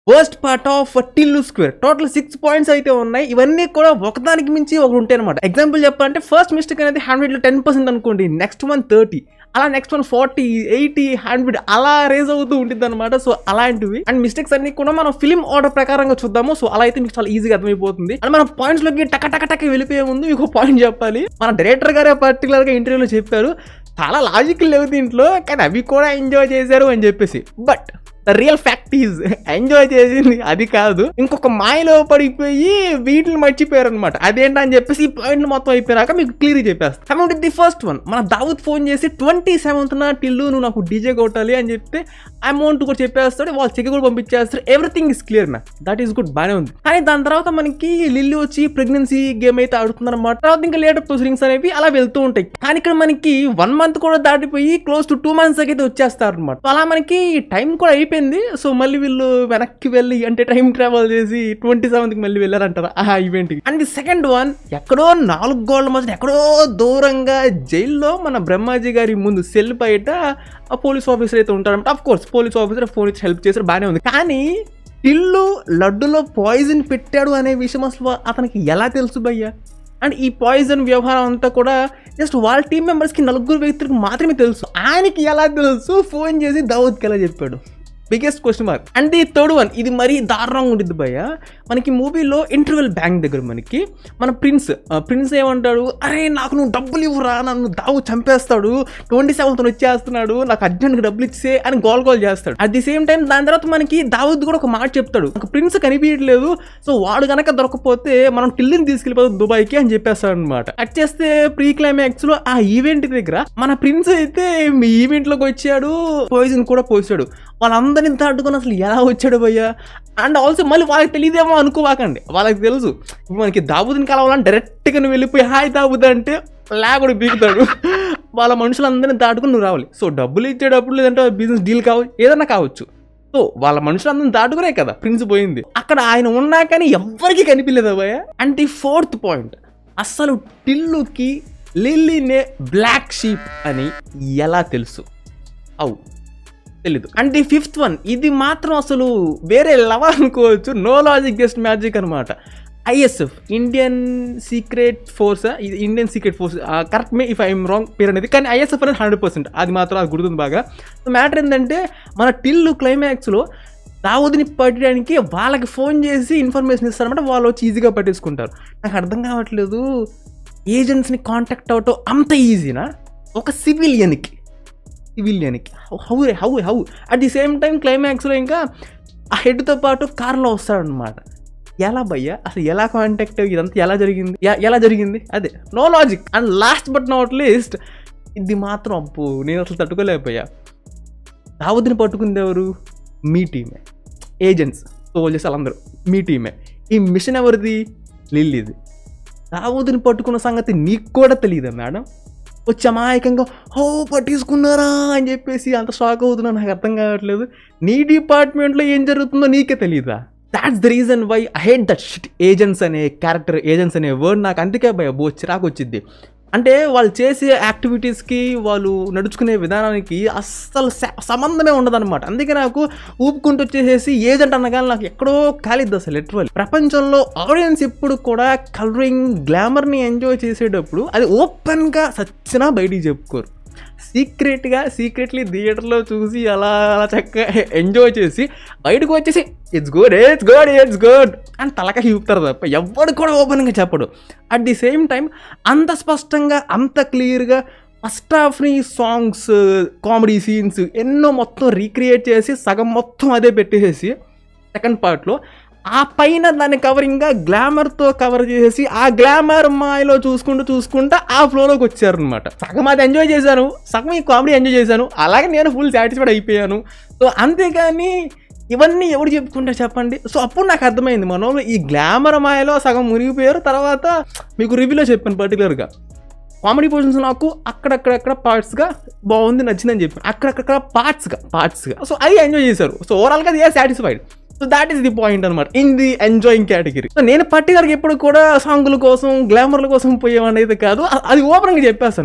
Worst part of Tillu square. Total 6 points అయితే ఉన్నాయి. ఇవన్నీ కూడా ఒకదానికి మించి ఒకటి ఉంటాయి అనమాట. ఎగ్జాంపుల్ చెప్పాలంటే ఫస్ట్ మిస్టేక్ అనేది 100లో 10% అనుకోండి, నెక్స్ట్ వన్ 30, అలా నెక్స్ట్ వన్ 40, 80, 100 అలా రేజ్ అవుతూ ఉంటుంది అనమాట. సో అలాంటివి అండ్ మిస్టేక్స్ అన్ని కూడా మనం ఫిల్మ్ ఆర్డర్ ప్రకారంగా చూద్దాము. సో అలా అయితే మీకు చాలా ఈజీగా అర్థమైపోతుంది. అండ్ మనం పాయింట్స్ లోకి టక వెళ్ళిపోయే ముందు మీకు పాయింట్ చెప్పాలి. మన డైరెక్టర్ గారే పర్టికులర్ గా ఇంటర్వ్యూలో చెప్పారు, చాలా లాజికల్ లేవు దీంట్లో, కానీ అవి కూడా ఎంజాయ్ చేశారు అని చెప్పేసి. But the real fact is enjoy చేసింది అది కాదు, ఇంకొక మాయలో పడిపోయి వీటిని మర్చిపోయారు అనమాట. అదేంటని చెప్పేసి ఈ పాయింట్ మొత్తం అయిపోయాక మీకు క్లియర్ చెప్పేస్తాను. Coming to the first one, మన దావుద్ ఫోన్ చేసి 27th టిల్లు నువ్వు నాకు డీజే కొట్టాలి అని చెప్తే అమౌంట్ కూడా చెప్పేస్తాడు, వాళ్ళు చెక్ కూడా పంపించేస్తారు, ఎవ్రీథింగ్ ఇస్ క్లియర్ నా, దట్ ఈస్ గుడ్, బాగానే ఉంది. కానీ దాని తర్వాత మనకి లిల్లీ వచ్చి ప్రెగ్నెన్సీ గేమ్ అయితే ఆడుతుంది అనమాట. తర్వాత ఇంకా లేటర్ ప్రొసీడింగ్స్ అనేవి అలా వెళ్తూ ఉంటాయి. కానీ ఇక్కడ మనకి 1 month కూడా దాటిపోయి క్లోజ్ టు 2 months అయితే వచ్చేస్తారు అనమాట. అలా మనకి టైం కూడా అయిపోయింది. సో మళ్ళీ వీళ్ళు వెనక్కి వెళ్ళి అంటే టైం ట్రావెల్ చేసి 27th మళ్ళీ వెళ్ళారంటారా ఆ event. And the second one, ఎక్కడో 4 గోడల మధ్య ఎక్కడో దూరంగా జైల్లో మన బ్రహ్మాజీ గారి ముందు సెల్ బయట ఆ పోలీస్ ఆఫీసర్ అయితే ఉంటారంట. Of course police officer phone ఇచ్చి హెల్ప్ చేశారు, బాగానే ఉంది. కానీ టిల్లు లడ్డులో పాయిజన్ పెట్టాడు అనే విషయం అసలు అతనికి ఎలా తెలుసు భయ్యా? అండ్ ఈ పాయిజన్ వ్యవహారం అంతా కూడా జస్ట్ వాళ్ళ టీం మెంబర్స్కి 4 వ్యక్తులకు మాత్రమే తెలుసు. ఆయనకి ఎలా తెలుసు? ఫోన్ చేసి దావుద్కి ఎలా చెప్పాడు? Biggest question mark. And the third one, ఇది మరీ దారుణంగా ఉంటుంది భయ్య. మనకి మూవీలో ఇంటర్వెల్ బ్యాంక్ దగ్గర మనకి మన ప్రిన్స్ ఏమంటాడు, అరే నాకు నువ్వు డబ్బులు ఇవ్వరా, నన్ను దావు చంపేస్తాడు, 27th వచ్చేస్తున్నాడు, నాకు అర్జెంట్గా డబ్బులు ఇచ్చే అని గోల్ చేస్తాడు. అట్ ది సేమ్ టైం దాని తర్వాత మనకి దావుద్ కూడా ఒక మాట చెప్తాడు, నాకు ప్రిన్స్ కనిపించట్లేదు, సో వాడు కనుక దొరకపోతే మనం టిల్లిని తీసుకెళ్ళిపోతాం దుబాయ్కి అని చెప్పేస్తాడు అనమాట. అట్ చేస్తే ప్రీ క్లైమాక్స్ లో ఆ ఈవెంట్ దగ్గర మన ప్రిన్స్ అయితే మీ ఈవెంట్ లోకి వచ్చాడు, పాయిజన్ కూడా పోసాడు. వాళ్ళందరినీ దాటుకొని అసలు ఎలా వచ్చాడు భయ్యా? అండ్ ఆల్సో మళ్ళీ వాళ్ళకి తెలియదేమో అనుకోవాకండి, వాళ్ళకి తెలుసు. మనకి దావుద్ని కలవాలని డైరెక్ట్గా వెళ్ళిపోయి హాయ్ దావుద్ అంటే లేకుండా బీగుతాడు. వాళ్ళ మనుషులందరినీ దాటుకుని నువ్వు రావాలి. సో డబ్బులు ఇచ్చేటప్పుడు లేదంటే బిజినెస్ డీల్ కావచ్చు, ఏదన్నా కావచ్చు. సో వాళ్ళ మనుషులందరినీ దాటుకునే కదా ప్రిన్స్ పోయింది. అక్కడ ఆయన ఉన్నా కానీ ఎవ్వరికి కనిపించలేదు భయ్య. అండ్ ది 4th పాయింట్, అసలు టిల్లుకి లిల్లీనే బ్లాక్ షీప్ అని ఎలా తెలుసు? తెలీదు. అండ్ ది 5th వన్, ఇది మాత్రం అసలు వేరే లెవెల్ అనుకోవచ్చు, నో లాజిక్ జస్ట్ మ్యాజిక్ అనమాట. ISF ఇండియన్ సీక్రెట్ ఫోర్స్, ఇది Indian secret force, correct me if I'm wrong పేరు అనేది, కానీ ISF అనేది 100%, అది మాత్రం అది గుర్తుంది బాగా. సో మ్యాటర్ ఏంటంటే మన టిల్లు క్లైమాక్స్లో దావుద్ని పట్టడానికి వాళ్ళకి ఫోన్ చేసి ఇన్ఫర్మేషన్ ఇస్తారనమాట, వాళ్ళు వచ్చి ఈజీగా పట్టేసుకుంటారు. నాకు అర్థం కావట్లేదు, ఏజెంట్స్ని కాంటాక్ట్ అవటం అంత ఈజీనా ఒక సివిలియన్కి? How at the same time క్లైమాక్స్లో ఇంకా ఆ హెడ్తో పాటు కార్లో వస్తాడనమాట. ఎలా భయ్యా అసలు ఎలా కాంటాక్ట్, ఇదంతా ఎలా జరిగింది? అదే no logic. And last but not least, ఇది మాత్రం అప్పు నేను అసలు తట్టుకోలేకపోయా. దావుద్ని పట్టుకుంది ఎవరు? మీ టీమే, ఏజెంట్స్, సోల్జర్స్, వాళ్ళందరూ మీ టీమే. ఈ మిషన్ ఎవరిది? లిల్లీది. దావుద్ని పట్టుకున్న సంగతి నీకు కూడా తెలియదా మేడం? వచ్చి అమాయకంగా పట్టేసుకున్నారా అని చెప్పేసి అంత షాక్ అవుతున్నా, నాకు అర్థం కావట్లేదు. నీ డిపార్ట్మెంట్లో ఏం జరుగుతుందో నీకే తెలియదా? That's the reason why I hate that shit agents అనే క్యారెక్టర్, ఏజెంట్స్ అనే వర్డ్ నాకు అందుకే చిరాకు వచ్చింది. అంటే వాళ్ళు చేసే యాక్టివిటీస్కి, వాళ్ళు నడుచుకునే విధానానికి అస్సలు సంబంధమే ఉండదన్నమాట. అందుకే నాకు ఊపుకుంటూ వచ్చేసేసి ఏజెంట్ అనగానే నాకు ఎక్కడో కాలిద్ది అసలు లిటరల్లీ. ప్రపంచంలో ఆడియన్స్ ఎప్పుడు కూడా కలరింగ్ గ్లామర్ని ఎంజాయ్ చేసేటప్పుడు అది ఓపెన్గా సచ్చినా బయటికి చెప్పుకోరు. సీక్రెట్లీ థియేటర్లో చూసి అలా చక్కగా ఎంజాయ్ చేసి బయటకు వచ్చేసి ఇట్స్ గుడ్ అని తలక ఊపుతారు తప్ప ఎవడు కూడా ఓపెన్గా చెప్పడు. అట్ ది సేమ్ టైం అంత స్పష్టంగా అంత క్లియర్గా ఫస్ట్ హాఫ్ని సాంగ్స్, కామెడీ సీన్స్ ఎన్నో మొత్తం రీక్రియేట్ చేసి సగం మొత్తం అదే పెట్టేసేసి సెకండ్ పార్ట్లో ఆ పైన దాన్ని కవరింగ్గా గ్లామర్తో కవర్ చేసేసి ఆ గ్లామర్ మాయలో చూసుకుంటా ఆ ఫ్లోలోకి వచ్చారనమాట. సగం అది ఎంజాయ్ చేశాను, సగం ఈ కామెడీ ఎంజాయ్ చేశాను, అలాగే నేను ఫుల్ సాటిస్ఫైడ్ అయిపోయాను. సో అంతేగాని ఇవన్నీ ఎవరు చెప్పుకుంటారు చెప్పండి? సో అప్పుడు నాకు అర్థమైంది మనం ఈ గ్లామర్ మాయలో సగం మునిగిపోయారు. తర్వాత మీకు రివ్యూలో చెప్పాను పర్టికులర్గా కామెడీ పొజిషన్స్ నాకు అక్కడక్కడ పార్ట్స్గా బాగుంది, నచ్చిందని చెప్పాను. అక్కడక్కడ పార్ట్స్గా సో అది ఎంజాయ్ చేశారు. సో ఓవరాల్గా అది satisfied. So that is the point అనమాట in the enjoying category. So నేను పర్టికులర్గా ఎప్పుడు కూడా సాంగుల కోసం, గ్లామర్ల కోసం పోయేవాడిని అయితే కాదు, అది ఓపెన్గా చెప్పేస్తాను.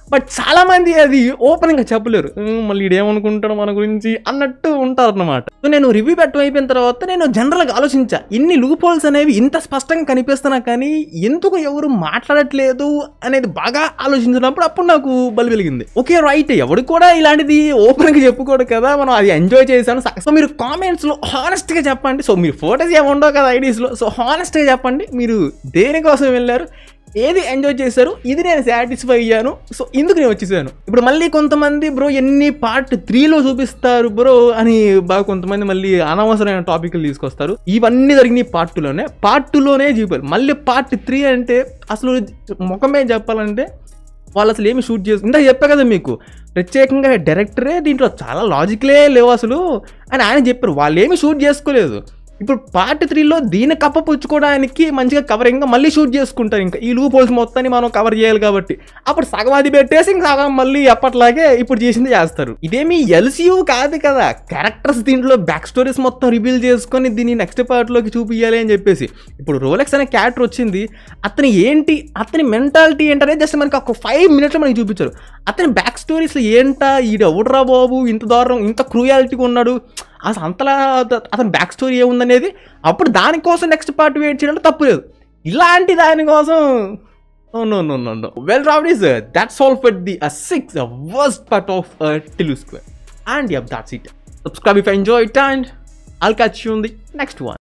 బట్ చాలా మంది అది ఓపెన్గా చెప్పలేరు, మళ్ళీ ఇడేమనుకుంటాడు మన గురించి అన్నట్టు ఉంటారు అన్నమాట. సో నేను రివ్యూ పెట్టడం అయిపోయిన తర్వాత నేను జనరల్గా ఆలోచించా, ఇన్ని లూప్ హోల్స్ అనేవి ఇంత స్పష్టంగా కనిపిస్తున్నా కానీ ఎందుకు ఎవరు మాట్లాడట్లేదు అనేది బాగా ఆలోచించినప్పుడు అప్పుడు నాకు బలి వెలిగింది. ఓకే రైట్, ఎవడు కూడా ఇలాంటిది ఓపెన్గా చెప్పుకోడు కదా, మనం అది ఎంజాయ్ చేశాను. సో మీరు కామెంట్స్లో హానెస్ట్గా చెప్పండి. సో మీరు ఫోటోస్ ఏముండవు కదా ఐడీస్లో, సో హానెస్ట్గా చెప్పండి మీరు దేనికోసం వెళ్ళారు, ఏది ఎంజాయ్ చేశారు, ఇది నేను సాటిస్ఫై అయ్యాను, సో ఇందుకు నేను వచ్చేసాను. ఇప్పుడు మళ్ళీ కొంతమంది బ్రో ఎన్ని పార్ట్ 3లో చూపిస్తారు బ్రో అని బాగా కొంతమంది మళ్ళీ అనవసరమైన టాపిక్లు తీసుకొస్తారు. ఇవన్నీ జరిగినాయి పార్ట్ 2లోనే చూపారు. మళ్ళీ పార్ట్ 3 అంటే అసలు ముఖమే చెప్పాలంటే వాళ్ళు అసలు ఏమి షూట్ చేసి, ఇందాక చెప్పా కదా మీకు, ప్రత్యేకంగా డైరెక్టరే దీంట్లో చాలా లాజిక్లే లేవు అసలు అని ఆయన చెప్పారు. వాళ్ళు ఏమి షూట్ చేసుకోలేదు. ఇప్పుడు పార్ట్ 3లో దీన్ని కప్పపుచ్చుకోవడానికి మంచిగా కవరింగ్గా మళ్ళీ షూట్ చేసుకుంటారు. ఇంకా ఈ లూప్ హోల్స్ మొత్తాన్ని మనం కవర్ చేయాలి కాబట్టి అప్పుడు సగం అది పెట్టేసి ఇంకా సగం మళ్ళీ అప్పట్లాగే ఇప్పుడు చేసింది చేస్తారు. ఇదేమి ఎల్సీయూ కాదు కదా, క్యారెక్టర్స్ దీంట్లో బ్యాక్ స్టోరీస్ మొత్తం రివీల్ చేసుకొని దీన్ని నెక్స్ట్ పార్ట్లోకి చూపించాలి అని చెప్పేసి. ఇప్పుడు రోలెక్స్ అనే క్యారెక్టర్ వచ్చింది, అతని ఏంటి, అతని మెంటాలిటీ ఏంటనేది జస్ట్ మనకి ఒక 5 minutes మనకి చూపించారు. అతని బ్యాక్ స్టోరీస్ ఏంటా, ఈడు ఎవడరా బాబు ఇంత దారుణం ఇంత క్రూయాలిటీగా ఉన్నాడు, అసలు అంతలా అతని బ్యాక్ స్టోరీ ఏముందనేది అప్పుడు దానికోసం నెక్స్ట్ పార్ట్ వెయిట్ చేయడం తప్పులేదు. ఇలాంటి దానికోసం no. Well rowdies, that's all for the 6 worst part of Tillu Square. And yeah, that's it. Subscribe if you enjoyed and I'll catch you on the next one.